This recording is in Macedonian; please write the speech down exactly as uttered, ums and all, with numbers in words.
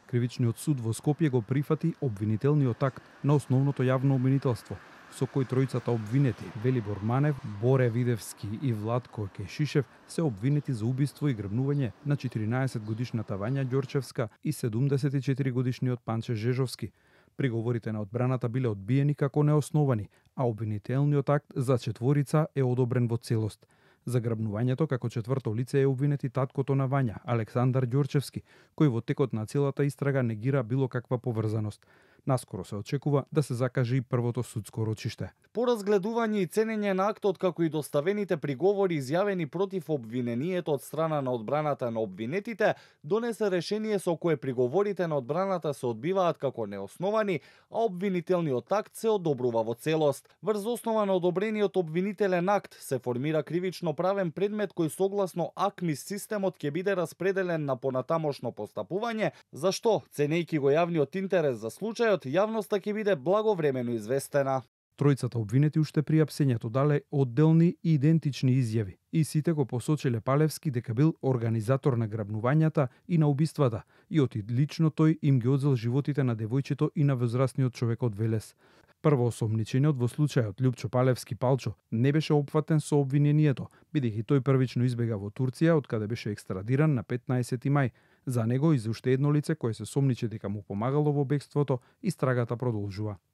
Кривичниот суд во Скопје го прифати обвинителниот акт на основното јавно обвинителство, со кој тројцата обвинети Велибор Манев, Боре Видевски и Владко Кешишев се обвинети за убиство и грабнување на четиринаесет годишната Вања Ѓорчевска и седумдесет и четири годишниот Панче Жежовски. Приговорите на одбраната биле одбиени како неосновани, а обвинителниот акт за четворица е одобрен во целост. За грабнувањето како четврто лице е обвинет и таткото на Вања, Александар Ѓорчевски, кој во текот на целата истрага негира било каква поврзаност. Наскоро се очекува да се закаже и првото судско рочиште. По разгледување и ценење на актот како и доставените приговори изјавени против обвинението од страна на одбраната на обвинетите, донесе решение со кое приговорите на одбраната се одбиваат како неосновани, а обвинителниот акт се одобрува во целост. Врз основа на одобрениот обвинителен акт се формира кривично правен предмет кој согласно АКМИС системот ќе биде распределен на понатамошно постапување, за што, ценејќи го јавниот интерес за случајот, јавноста ќе биде благовремено известена. Тројцата обвинети уште при апсењето дале одделни и идентични изјави и сите го посочиле Палевски дека бил организатор на грабнувањата и на убиствата и оти лично тој им ги одзел животите на девојчето и на возрастниот човек од Велес. Првоосомничениот во случајот Љупчо Палевски Палчо не беше опфатен со обвинението, бидејќи тој првично избега во Турција, од каде беше екстрадиран на петнаесети мај. За него и за уште едно лице кое се сомничи дека му помагало во бегството, истрагата продолжува.